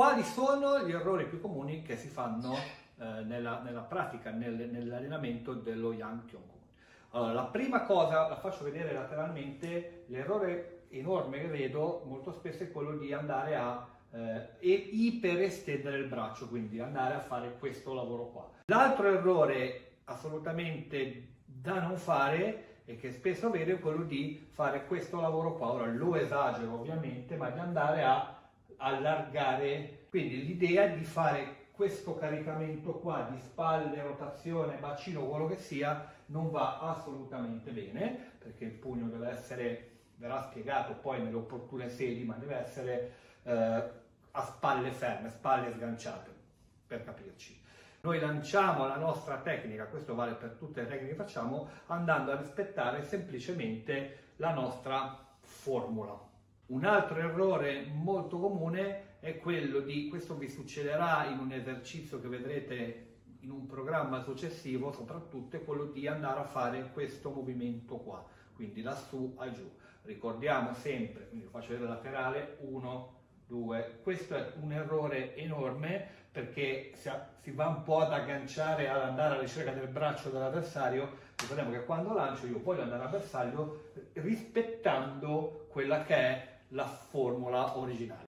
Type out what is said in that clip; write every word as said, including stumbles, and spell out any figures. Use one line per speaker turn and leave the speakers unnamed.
Quali sono gli errori più comuni che si fanno eh, nella, nella pratica, nel, nell'allenamento dello Yang Kyung-gun? Allora, la prima cosa, la faccio vedere lateralmente, l'errore enorme che vedo molto spesso è quello di andare a eh, iperestendere il braccio, quindi andare a fare questo lavoro qua. L'altro errore assolutamente da non fare e che spesso vedo è quello di fare questo lavoro qua. Ora lo esagero ovviamente, ma di andare a allargare, quindi l'idea è di fare questo caricamento qua di spalle, rotazione, bacino, quello che sia, non va assolutamente bene, perché il pugno deve essere, verrà spiegato poi nelle opportune sedi, ma deve essere eh, a spalle ferme, spalle sganciate, per capirci. Noi lanciamo la nostra tecnica, questo vale per tutte le tecniche che facciamo, andando a rispettare semplicemente la nostra formula. Un altro errore molto comune è quello di, questo vi succederà in un esercizio che vedrete in un programma successivo, soprattutto è quello di andare a fare questo movimento qua, quindi da su a giù. Ricordiamo sempre, quindi lo faccio vedere laterale, uno, due, questo è un errore enorme perché si va un po' ad agganciare, ad andare alla ricerca del braccio dell'avversario. Ricordiamo che quando lancio io voglio andare all'avversario rispettando quella che è la formula originale.